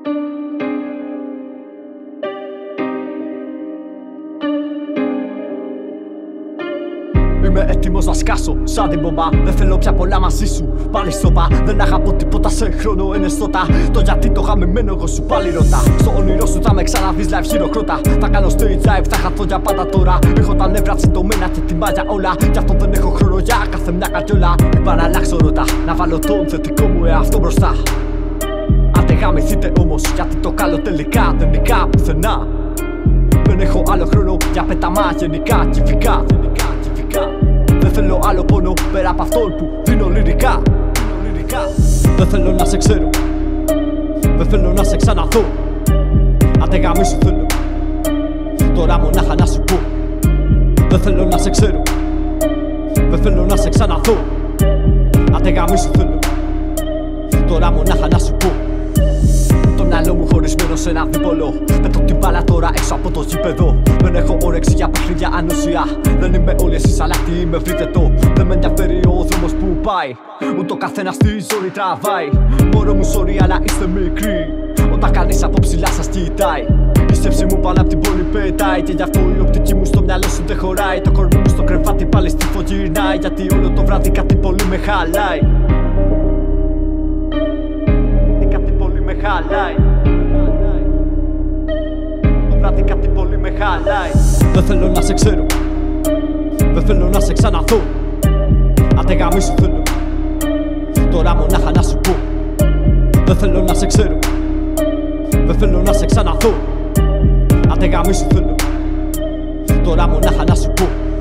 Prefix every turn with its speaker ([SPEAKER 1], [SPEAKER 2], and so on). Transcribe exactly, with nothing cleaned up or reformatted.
[SPEAKER 1] Είμαι έτοιμος να σκάσω σαν την μπομπά. Δεν θέλω πια πολλά μαζί σου. Πάλι σοπα. Δεν αγαπώ τίποτα σε χρόνο ενεστώτα. Το γιατί το γαμημένο εγώ σου πάλι ρωτά. Στο όνειρό σου θα με ξαναδείς live χειροκρότα. Θα κάνω stage live, θα χαθώ για πάντα τώρα. Έχω τα νεύρα τσιτωμένα και την για όλα. Γι' αυτό δεν έχω χρόνο για κάθε μια καρδιόλα. Είπα να αλλάξω ρώτα. Να βάλω τον θετικό μου εαυτό μπροστά. Άντε γαμηθείτε όμως, γιατί το καλό τελικά δεν νικά πουθενά. Δεν έχω άλλο χρόνο για πέταμα γενικά κυβικά. Δεν θέλω άλλο πόνο πέρα από αυτόν που δίνω λυρικά. Δεν θέλω να σε ξέρω, δεν θέλω να σε ξαναδώ. Άντε γαμίσου θέλω, τώρα μονάχα να σου πω. Δεν θέλω να σε ξέρω, δεν θέλω να σε ξαναδώ. Άντε γαμίσου θέλω, τώρα μονάχα να σου πω. Το μυαλό μου χωρισμένο σε ένα δίπολο. Πέτω την μπάλα τώρα έξω από το γήπεδο. Δεν έχω όρεξη για παιχνίδια ανούσια. Δεν είμαι όλοι εσείς αλλά τι είμαι, βρείτε το. Δεν με ενδιαφέρει ο δρόμος που πάει. Ούτε ο καθένας στη ζωή τραβάει. Μωρό μου sorry αλλά είστε μικροί. Όταν κανείς από ψηλά σας κοιτάει. Η σκέψη μου πάνω απ' την πόλη πετάει. Και γι' αυτό η οπτική μου στο μυαλό σου δεν χωράει. Το κορμί μου στο κρεβάτι πάλι στη φωτεινάει. Γιατί όλο το βράδυ κάτι πολύ με χαλάει. Κάτι πολύ με χαλάει. Το βράδυ κάτι πολύ με χαλάει. Δεν θέλω να σε ξέρω, δεν θέλω να σε ξαναδώ. Άντε γαμίσου θέλω, τώρα μονάχα να σου πω. Δεν θέλω να σε ξέρω, δεν θέλω να σε ξαναδώ. Άντε γαμίσου θέλω, τώρα μονάχα να σου πω.